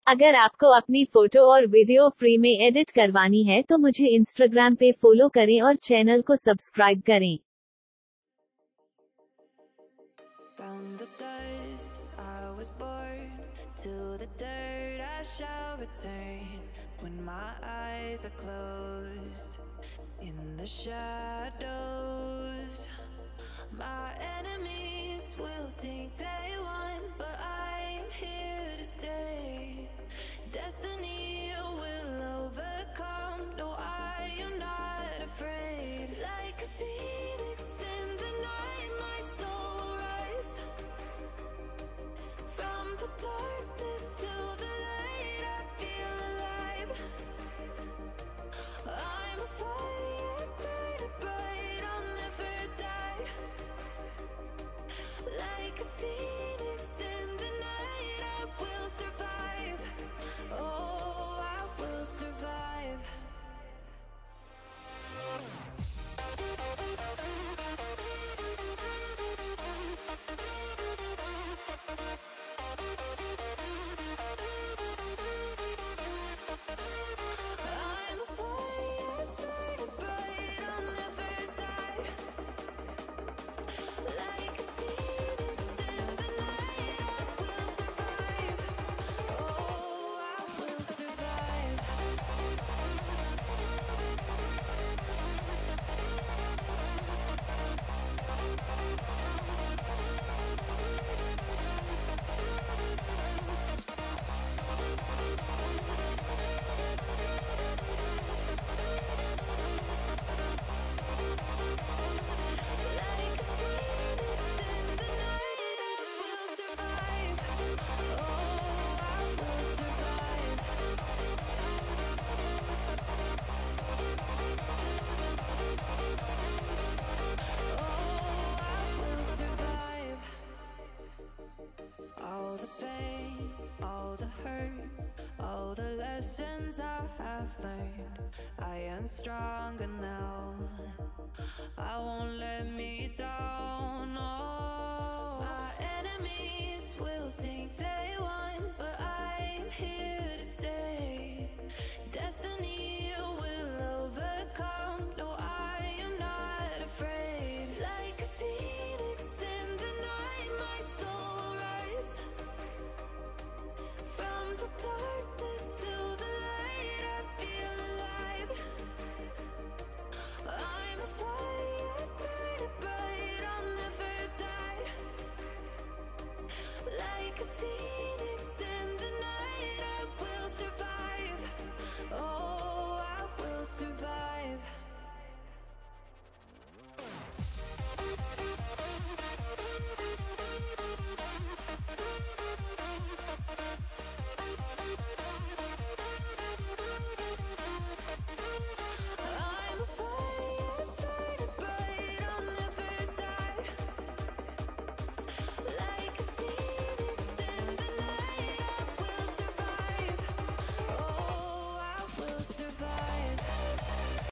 अगर आपको अपनी फोटो और वीडियो फ्री में एडिट करवानी है तो मुझे इंस्टाग्राम पे फॉलो करें और चैनल को सब्सक्राइब करें। From the dust I was born, to the dirt I shall return. When my eyes are closed, in the shadows, my enemies will think they won, but I'm here to stay. Destiny will overcome, no, I am not afraid. Like a phoenix in the night, my soul will rise. From the darkness to the light, I feel alive. I'm a fire burning bright, I'll never die. Like a phoenix in the night, I will survive. Oh, I will survive. I'm a fire burning bright, I'll never die. Like a phoenix in the night, I will survive. Oh, I will survive. Like a phoenix in the night, I will survive. Oh, I will survive. Oh, I will survive. All the pain, all the hurt, all the lessons I have learned, I am stronger now. I won't let me die.